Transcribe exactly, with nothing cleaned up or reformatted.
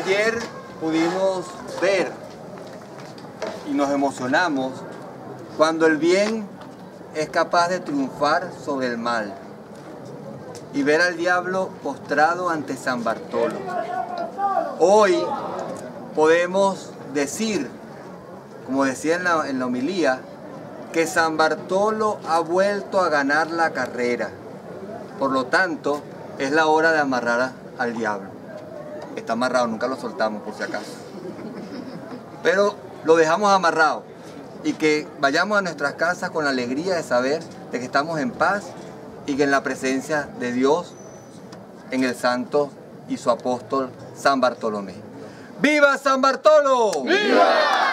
Ayer pudimos ver y nos emocionamos cuando el bien es capaz de triunfar sobre el mal y ver al diablo postrado ante San Bartolo. Hoy podemos decir, como decía en la, en la homilía, que San Bartolo ha vuelto a ganar la carrera. Por lo tanto, es la hora de amarrar al diablo. Está amarrado, nunca lo soltamos por si acaso. Pero lo dejamos amarrado y que vayamos a nuestras casas con la alegría de saber de que estamos en paz y que en la presencia de Dios, en el santo y su apóstol San Bartolomé. ¡Viva San Bartolo! ¡Viva!